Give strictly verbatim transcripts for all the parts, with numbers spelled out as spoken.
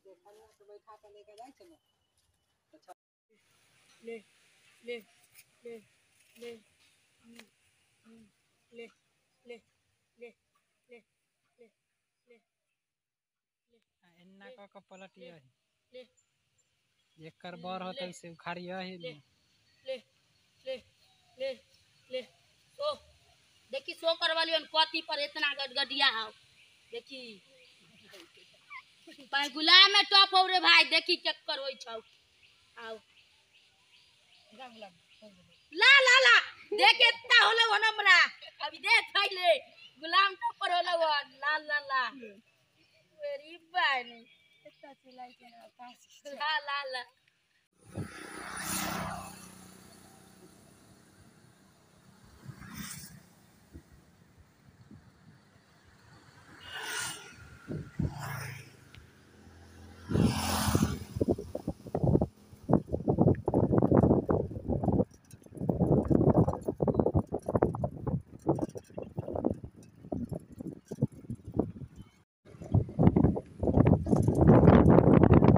देखनिया के बैठा के लेके जाय छै ने अच्छा ले ले ले ले ले ले ले ले ले ले एन्ना क के पलटिया ले एकर बर होतै से उखाड़िया ही ले ले ले ले ले ओ देखी सो करवालियन कथी पर इतना गडगडिया आओ देखी भाई गुलाम में टॉप हो रे भाई देखी चक्कर होई छौ आओ ला ला ला देख इतना होलो हमरा अभी देख खइले गुलाम टॉप पर होलो ला ला ला वेरी बाय इतना चिल्लाई के ना ला ला ला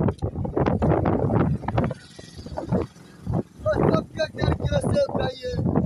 Как я красиво